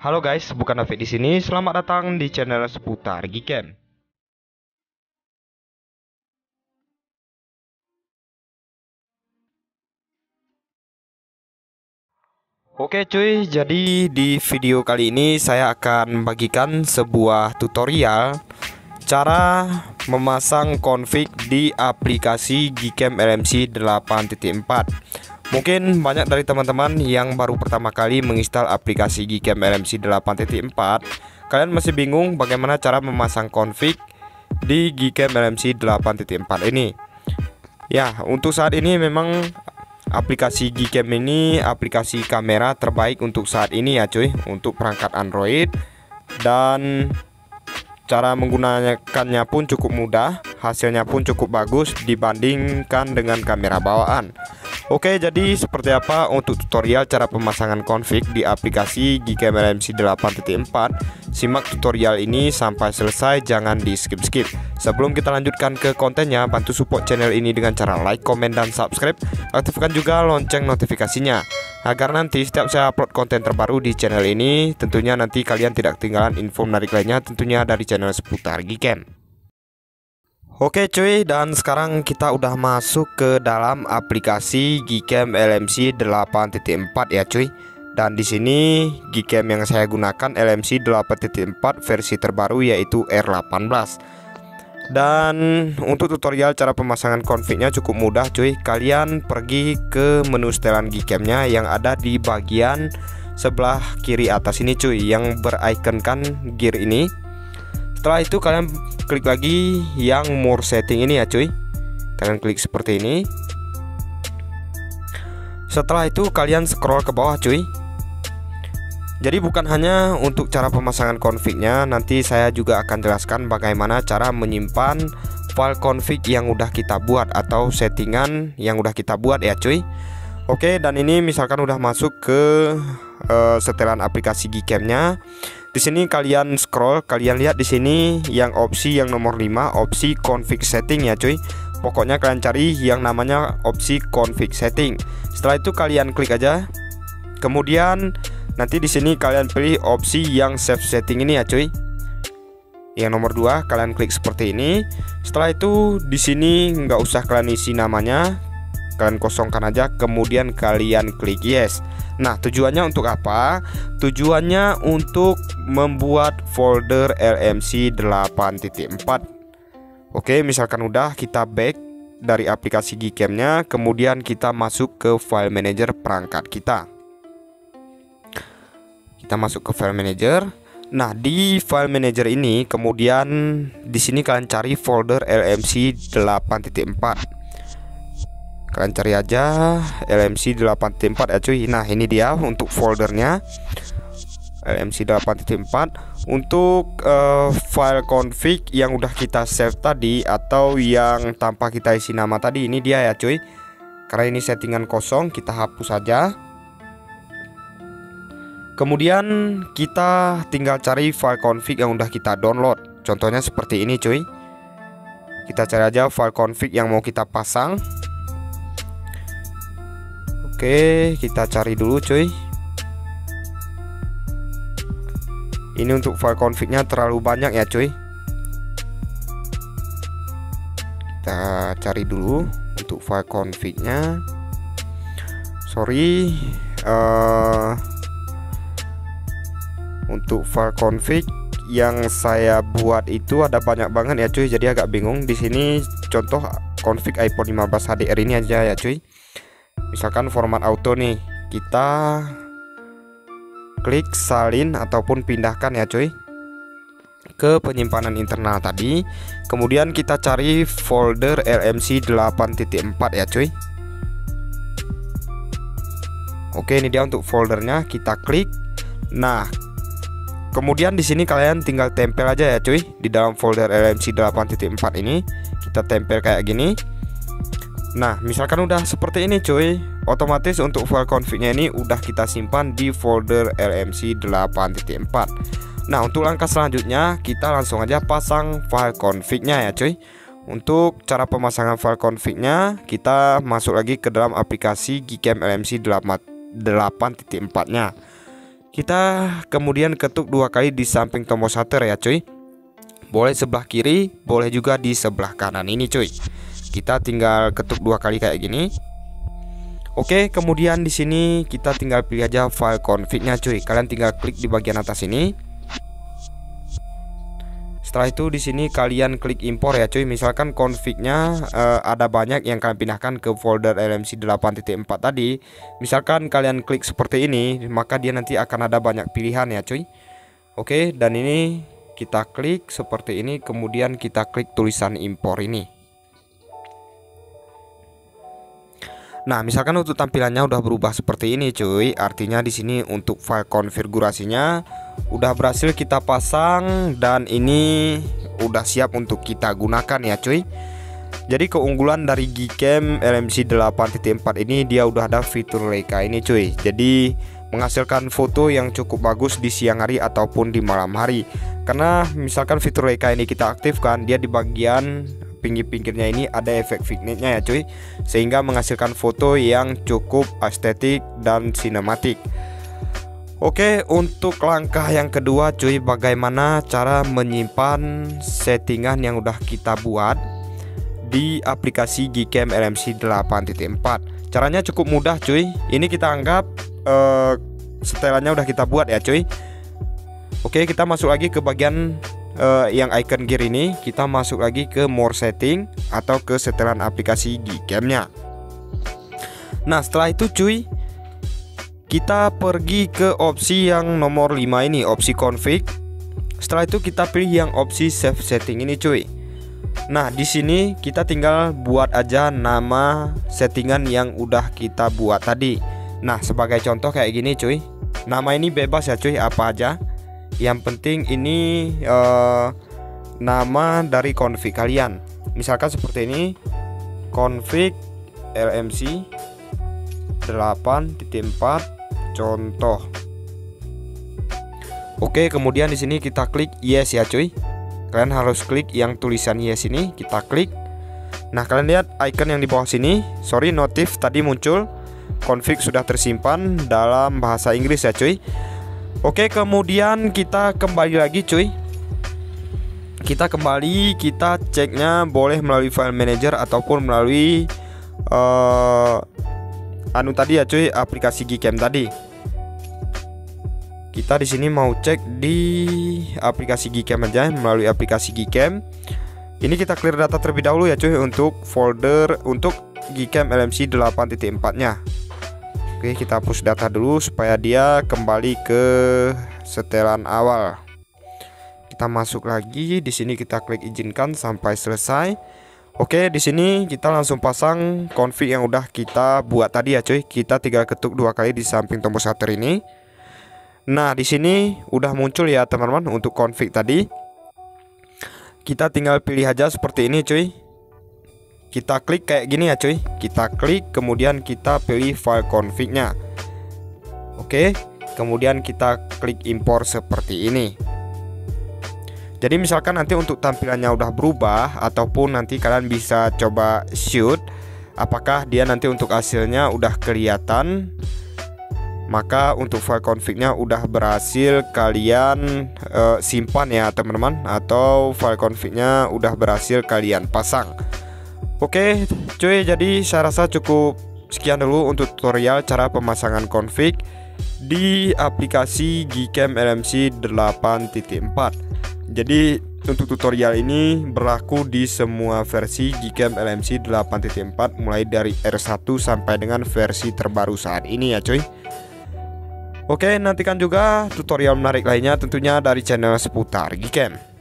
Halo guys, bukan David di sini. Selamat datang di channel seputar Gcam. Oke cuy, jadi di video kali ini saya akan bagikan sebuah tutorial cara memasang config di aplikasi Gcam LMC 8.4. Mungkin banyak dari teman-teman yang baru pertama kali menginstal aplikasi Gcam LMC 8.4, kalian masih bingung bagaimana cara memasang config di Gcam LMC 8.4 ini. Ya, untuk saat ini memang aplikasi Gcam ini aplikasi kamera terbaik untuk saat ini ya cuy, untuk perangkat Android, dan cara menggunakannya pun cukup mudah, hasilnya pun cukup bagus dibandingkan dengan kamera bawaan. Oke, jadi seperti apa untuk tutorial cara pemasangan config di aplikasi Gcam LMC 8.4? Simak tutorial ini sampai selesai, jangan di skip-skip. Sebelum kita lanjutkan ke kontennya, bantu support channel ini dengan cara like, komen, dan subscribe. Aktifkan juga lonceng notifikasinya agar nanti setiap saya upload konten terbaru di channel ini, tentunya nanti kalian tidak ketinggalan info menarik lainnya, tentunya dari channel seputar Gcam. Oke cuy, dan sekarang kita udah masuk ke dalam aplikasi Gcam LMC 8.4 ya cuy. Dan di sini Gcam yang saya gunakan LMC 8.4 versi terbaru, yaitu R18. Dan untuk tutorial cara pemasangan config-nya cukup mudah cuy. Kalian pergi ke menu setelan Gcam-nya yang ada di bagian sebelah kiri atas ini cuy, yang berikonkan gear ini. Setelah itu kalian klik lagi yang more setting ini ya cuy. Kalian klik seperti ini. Setelah itu kalian scroll ke bawah cuy. Jadi bukan hanya untuk cara pemasangan config-nya, nanti saya juga akan jelaskan bagaimana cara menyimpan file config yang udah kita buat atau settingan yang udah kita buat ya cuy. Oke, dan ini misalkan udah masuk ke setelan aplikasi Gcam-nya. Di sini kalian scroll, kalian lihat di sini yang opsi yang nomor 5, opsi config setting ya cuy. Pokoknya kalian cari yang namanya opsi config setting. Setelah itu kalian klik aja. Kemudian nanti di sini kalian pilih opsi yang save setting ini ya cuy. Yang nomor 2 kalian klik seperti ini. Setelah itu di sini nggak usah kalian isi namanya, kalian kosongkan aja, kemudian kalian klik yes. Nah, tujuannya untuk apa? Tujuannya untuk membuat folder LMC 8.4. Oke, misalkan udah, kita back dari aplikasi Gcam-nya, kemudian kita masuk ke file manager perangkat kita. Kita masuk ke file manager. Nah, di file manager ini kemudian di sini kalian cari folder LMC 8.4. Kalian cari aja LMC 8.4 ya cuy. Nah, ini dia untuk foldernya LMC 8.4. Untuk file config yang udah kita save tadi atau yang tanpa kita isi nama tadi, ini dia ya cuy. Karena ini settingan kosong, kita hapus saja. Kemudian kita tinggal cari file config yang udah kita download. Contohnya seperti ini cuy. Kita cari aja file config yang mau kita pasang. Oke, kita cari dulu cuy. Ini untuk file config-nya terlalu banyak ya cuy. Kita cari dulu untuk file config-nya. Sorry, untuk file config yang saya buat itu ada banyak banget ya cuy. Jadi agak bingung. Di sini contoh config iPhone 15 HDR ini aja ya cuy. Misalkan format auto nih, kita klik salin ataupun pindahkan ya cuy ke penyimpanan internal tadi. Kemudian kita cari folder LMC 8.4 ya cuy. Oke, ini dia untuk foldernya, kita klik. Nah, kemudian di sini kalian tinggal tempel aja ya cuy di dalam folder LMC 8.4 ini. Kita tempel kayak gini. Nah, misalkan udah seperti ini cuy, otomatis untuk file config-nya ini udah kita simpan di folder LMC 8.4. Nah, untuk langkah selanjutnya kita langsung aja pasang file config-nya ya cuy. Untuk cara pemasangan file config-nya, kita masuk lagi ke dalam aplikasi Gcam LMC 8.4-nya. Kita kemudian ketuk 2 kali di samping tombol shutter ya cuy. Boleh sebelah kiri, boleh juga di sebelah kanan ini cuy. Kita tinggal ketuk 2 kali kayak gini. Oke, kemudian di sini kita tinggal pilih aja file config-nya cuy. Kalian tinggal klik di bagian atas ini. Setelah itu di sini kalian klik impor ya cuy. Misalkan config-nya ada banyak yang kalian pindahkan ke folder LMC 8.4 tadi. Misalkan kalian klik seperti ini, maka dia nanti akan ada banyak pilihan ya cuy. Oke, dan ini kita klik seperti ini, kemudian kita klik tulisan impor ini. Nah, misalkan untuk tampilannya udah berubah seperti ini cuy, artinya di sini untuk file konfigurasinya udah berhasil kita pasang dan ini udah siap untuk kita gunakan ya cuy. Jadi keunggulan dari Gcam LMC 8.4 ini, dia udah ada fitur Leica ini cuy. Jadi menghasilkan foto yang cukup bagus di siang hari ataupun di malam hari. Karena misalkan fitur Leica ini kita aktifkan, dia di bagian pinggir-pinggirnya ini ada efek vignette-nya ya cuy, sehingga menghasilkan foto yang cukup estetik dan sinematik. Oke, untuk langkah yang kedua cuy, bagaimana cara menyimpan settingan yang udah kita buat di aplikasi Gcam LMC 8.4. Caranya cukup mudah cuy. Ini kita anggap setelannya udah kita buat ya cuy. Oke, kita masuk lagi ke bagian yang icon gear ini, kita masuk lagi ke more setting atau ke setelan aplikasi Gcam-nya. Nah, setelah itu cuy, kita pergi ke opsi yang nomor 5 ini, opsi config. Setelah itu kita pilih yang opsi save setting ini cuy. Nah, di sini kita tinggal buat aja nama settingan yang udah kita buat tadi. Nah, sebagai contoh kayak gini cuy. Nama ini bebas ya cuy, apa aja. Yang penting ini nama dari config kalian. Misalkan seperti ini, config LMC 8.4 contoh. Oke, kemudian di sini kita klik yes ya cuy. Kalian harus klik yang tulisan yes ini, kita klik. Nah, kalian lihat icon yang di bawah sini, sorry notif tadi muncul, config sudah tersimpan dalam bahasa Inggris ya cuy. Oke, kemudian kita kembali lagi cuy. Kita kembali, kita ceknya boleh melalui file manager ataupun melalui tadi ya cuy, aplikasi Gcam tadi. Kita di sini mau cek di aplikasi Gcam aja, melalui aplikasi Gcam. Ini kita clear data terlebih dahulu ya cuy untuk folder untuk Gcam LMC 8.4-nya. Oke, kita hapus data dulu supaya dia kembali ke setelan awal. Kita masuk lagi, di sini kita klik izinkan sampai selesai. Oke, di sini kita langsung pasang config yang udah kita buat tadi ya cuy. Kita tinggal ketuk 2 kali di samping tombol shutter ini. Nah, di sini udah muncul ya teman-teman untuk config tadi. Kita tinggal pilih aja seperti ini cuy. Kita klik kayak gini ya cuy. Kita klik, kemudian kita pilih file config-nya. Oke, kemudian kita klik impor seperti ini. Jadi misalkan nanti untuk tampilannya udah berubah, ataupun nanti kalian bisa coba shoot apakah dia nanti untuk hasilnya udah kelihatan, maka untuk file config-nya udah berhasil kalian simpan ya teman-teman, atau file config-nya udah berhasil kalian pasang. Oke cuy, jadi saya rasa cukup sekian dulu untuk tutorial cara pemasangan config di aplikasi Gcam LMC 8.4. Jadi untuk tutorial ini berlaku di semua versi Gcam LMC 8.4 mulai dari R1 sampai dengan versi terbaru saat ini ya cuy. Oke, nantikan juga tutorial menarik lainnya tentunya dari channel seputar Gcam.